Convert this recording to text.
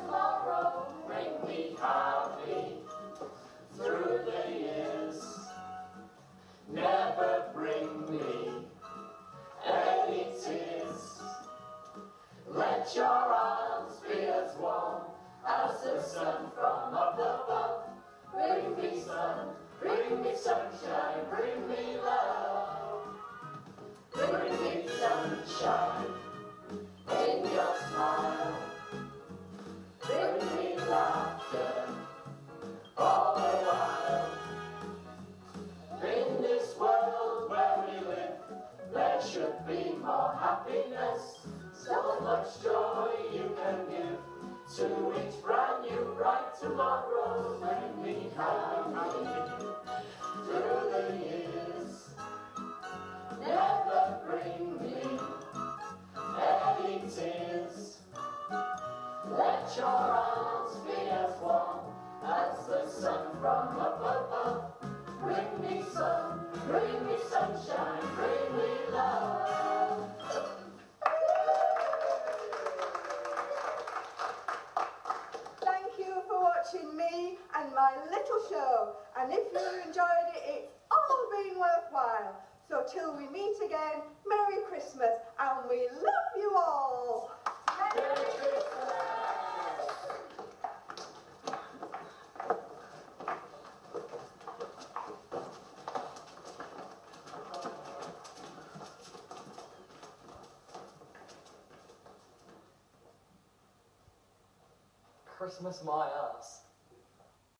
tomorrow bring me happy through the years. Never bring me any tears. Let your arms be as warm as the sun from up above. Bring me sun, bring me sunshine, bring me love. Bring me sunshine in your smile. Bring me laughter all the while. In this world where we live, there should be more happiness. So much joy you can give to each brand new bright tomorrow. Bring me happy through the years. Never bring me any tears. Let your arms be as warm as the sun from up above. Bring me sun, bring me sunshine, bring me love. Thank you for watching me and my little show. And if you enjoyed it, it's all been worthwhile. So till we meet again, Merry Christmas, and we love you all. Merry Christmas. Christmas my ass.